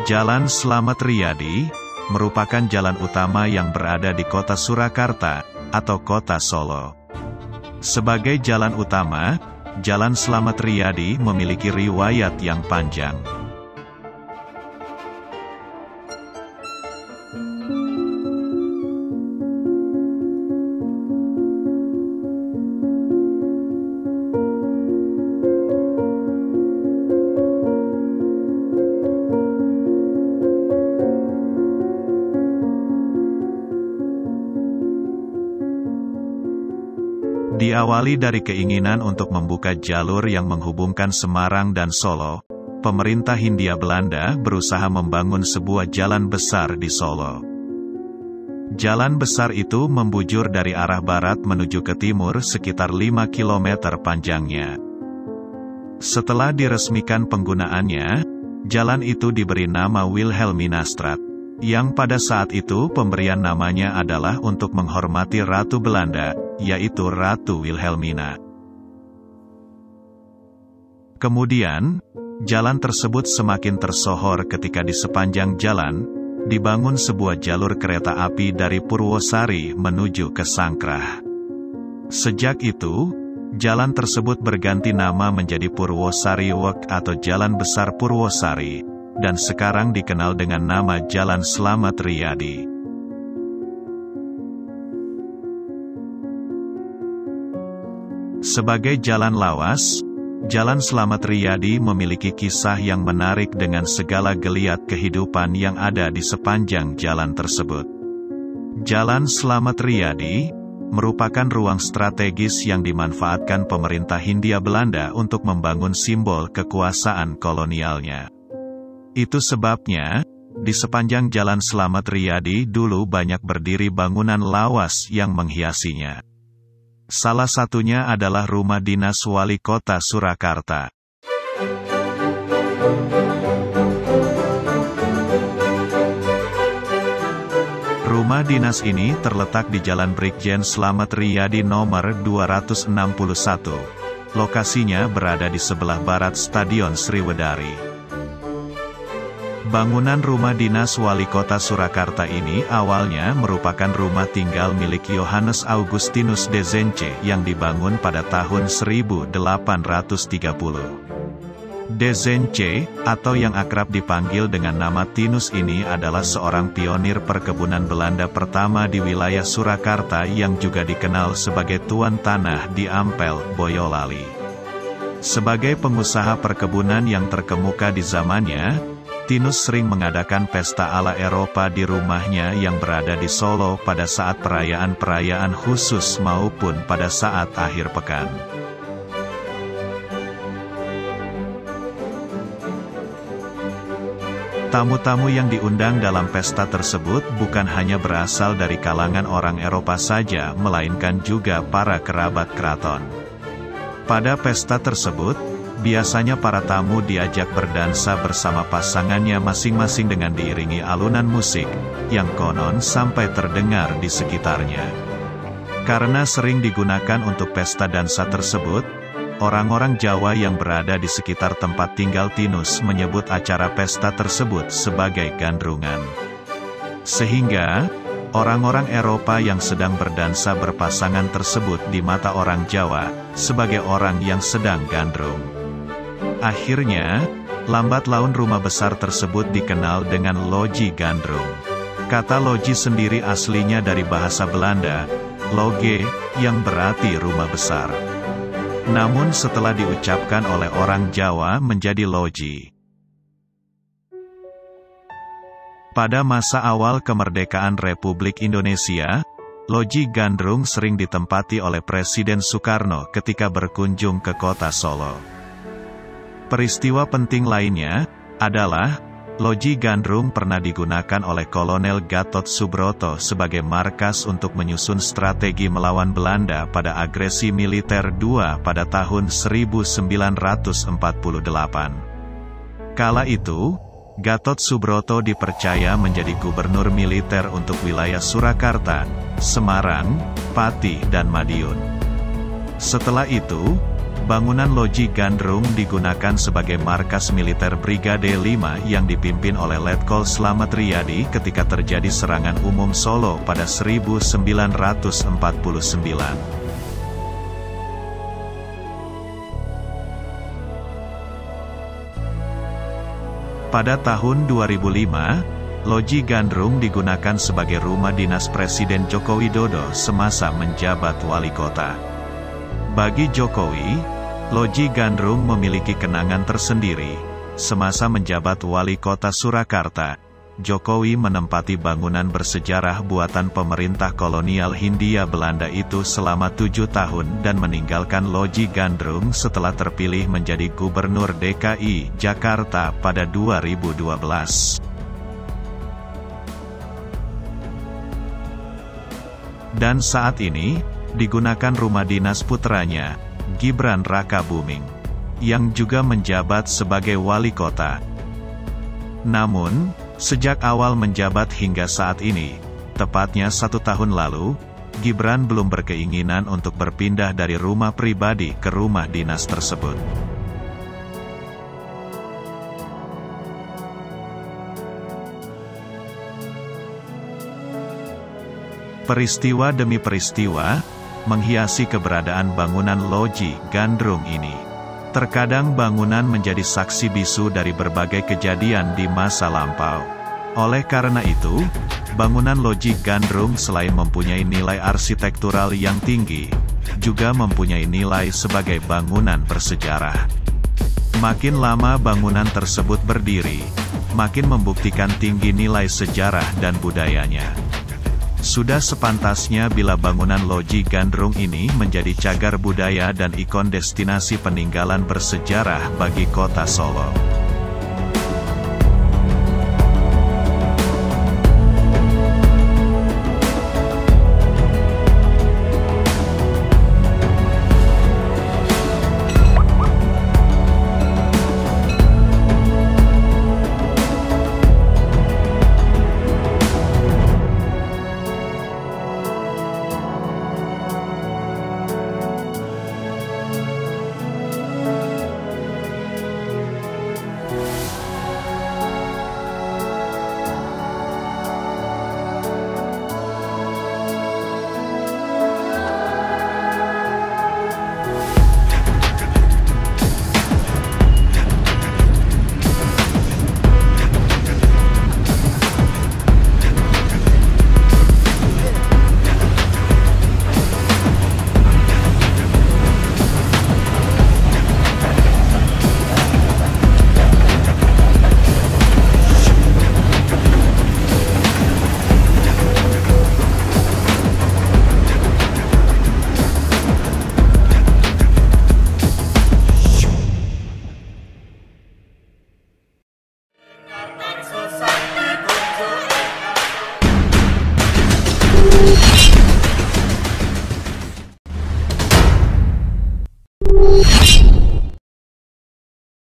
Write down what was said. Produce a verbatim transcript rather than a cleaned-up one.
Jalan Slamet Riyadi merupakan jalan utama yang berada di kota Surakarta atau kota Solo. Sebagai jalan utama, Jalan Slamet Riyadi memiliki riwayat yang panjang. Diawali dari keinginan untuk membuka jalur yang menghubungkan Semarang dan Solo, pemerintah Hindia Belanda berusaha membangun sebuah jalan besar di Solo. Jalan besar itu membujur dari arah barat menuju ke timur sekitar lima kilometer panjangnya. Setelah diresmikan penggunaannya, jalan itu diberi nama Wilhelminastraat, yang pada saat itu pemberian namanya adalah untuk menghormati Ratu Belanda, yaitu Ratu Wilhelmina. Kemudian, jalan tersebut semakin tersohor ketika di sepanjang jalan, dibangun sebuah jalur kereta api dari Purwosari menuju ke Sangkrah. Sejak itu, jalan tersebut berganti nama menjadi Purwosari Walk atau Jalan Besar Purwosari, dan sekarang dikenal dengan nama Jalan Slamet Riyadi. Sebagai jalan lawas, Jalan Slamet Riyadi memiliki kisah yang menarik dengan segala geliat kehidupan yang ada di sepanjang jalan tersebut. Jalan Slamet Riyadi merupakan ruang strategis yang dimanfaatkan pemerintah Hindia Belanda untuk membangun simbol kekuasaan kolonialnya. Itu sebabnya, di sepanjang Jalan Slamet Riyadi dulu banyak berdiri bangunan lawas yang menghiasinya. Salah satunya adalah Rumah Dinas Wali Kota Surakarta. Rumah dinas ini terletak di Jalan Brigjen Slamet Riyadi nomor dua ratus enam puluh satu. Lokasinya berada di sebelah barat Stadion Sriwedari. Bangunan rumah dinas wali kota Surakarta ini awalnya merupakan rumah tinggal milik Johannes Augustinus Dzence yang dibangun pada tahun seribu delapan ratus tiga puluh. Dzence, atau yang akrab dipanggil dengan nama Tinus ini adalah seorang pionir perkebunan Belanda pertama di wilayah Surakarta yang juga dikenal sebagai tuan tanah di Ampel, Boyolali. Sebagai pengusaha perkebunan yang terkemuka di zamannya, Tinus sering mengadakan pesta ala Eropa di rumahnya yang berada di Solo pada saat perayaan-perayaan khusus maupun pada saat akhir pekan. Tamu-tamu yang diundang dalam pesta tersebut bukan hanya berasal dari kalangan orang Eropa saja, melainkan juga para kerabat keraton. Pada pesta tersebut, biasanya para tamu diajak berdansa bersama pasangannya masing-masing dengan diiringi alunan musik, yang konon sampai terdengar di sekitarnya. Karena sering digunakan untuk pesta dansa tersebut, orang-orang Jawa yang berada di sekitar tempat tinggal Tinus menyebut acara pesta tersebut sebagai gandrungan. Sehingga, orang-orang Eropa yang sedang berdansa berpasangan tersebut di mata orang Jawa, sebagai orang yang sedang gandrung. Akhirnya, lambat laun rumah besar tersebut dikenal dengan Loji Gandrung. Kata loji sendiri aslinya dari bahasa Belanda, loge, yang berarti rumah besar. Namun setelah diucapkan oleh orang Jawa menjadi loji. Pada masa awal kemerdekaan Republik Indonesia, Loji Gandrung sering ditempati oleh Presiden Soekarno ketika berkunjung ke kota Solo. Peristiwa penting lainnya adalah Loji Gandrung pernah digunakan oleh Kolonel Gatot Subroto sebagai markas untuk menyusun strategi melawan Belanda pada agresi militer kedua pada tahun seribu sembilan ratus empat puluh delapan. Kala itu, Gatot Subroto dipercaya menjadi gubernur militer untuk wilayah Surakarta, Semarang, Pati dan Madiun. Setelah itu, Bangunan Loji Gandrung digunakan sebagai markas militer Brigade lima yang dipimpin oleh Letkol Slamet Riyadi ketika terjadi serangan umum Solo pada seribu sembilan ratus empat puluh sembilan. Pada tahun dua ribu lima, Loji Gandrung digunakan sebagai rumah dinas Presiden Joko Widodo semasa menjabat wali kota. Bagi Jokowi, Loji Gandrung memiliki kenangan tersendiri. Semasa menjabat wali kota Surakarta, Jokowi menempati bangunan bersejarah buatan pemerintah kolonial Hindia Belanda itu selama tujuh tahun dan meninggalkan Loji Gandrung setelah terpilih menjadi Gubernur D K I Jakarta pada dua ribu dua belas. Dan saat ini, digunakan rumah dinas putranya, Gibran Rakabuming, yang juga menjabat sebagai wali kota. Namun, sejak awal menjabat hingga saat ini, tepatnya satu tahun lalu, Gibran belum berkeinginan untuk berpindah dari rumah pribadi ke rumah dinas tersebut. Peristiwa demi peristiwa menghiasi keberadaan bangunan Loji Gandrung ini. Terkadang bangunan menjadi saksi bisu dari berbagai kejadian di masa lampau. Oleh karena itu, bangunan Loji Gandrung selain mempunyai nilai arsitektural yang tinggi, juga mempunyai nilai sebagai bangunan bersejarah. Makin lama bangunan tersebut berdiri, makin membuktikan tinggi nilai sejarah dan budayanya. Sudah sepantasnya bila bangunan Loji Gandrung ini menjadi cagar budaya dan ikon destinasi peninggalan bersejarah bagi kota Solo.